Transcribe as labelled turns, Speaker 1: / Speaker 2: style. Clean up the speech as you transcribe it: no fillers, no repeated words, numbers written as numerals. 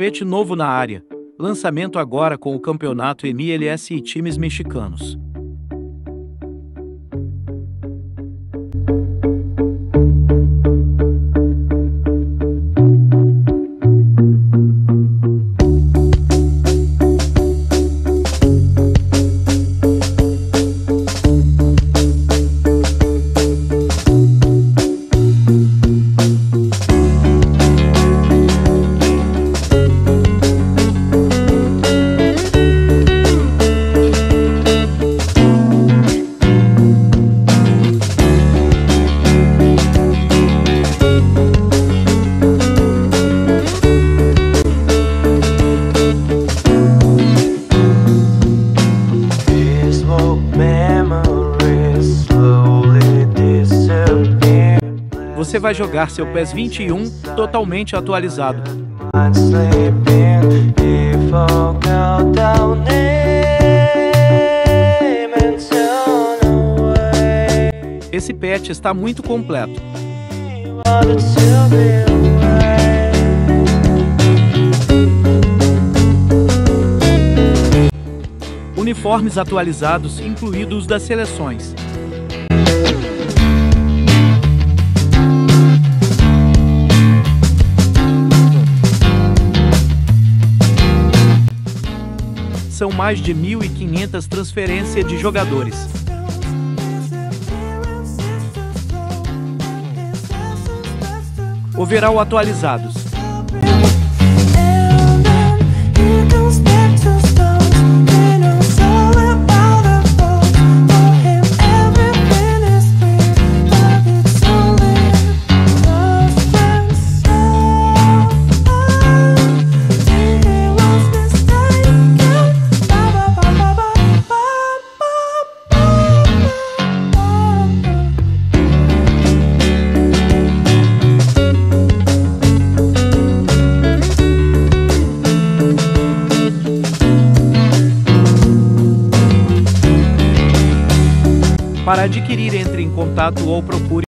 Speaker 1: Tapete novo na área. Lançamento agora com o campeonato MLS e times mexicanos. Você vai jogar seu PES 21 totalmente atualizado. Esse patch está muito completo. Uniformes atualizados, incluídos das seleções. São mais de 1.500 transferências de jogadores. Overall atualizados. Para adquirir, entre em contato ou procure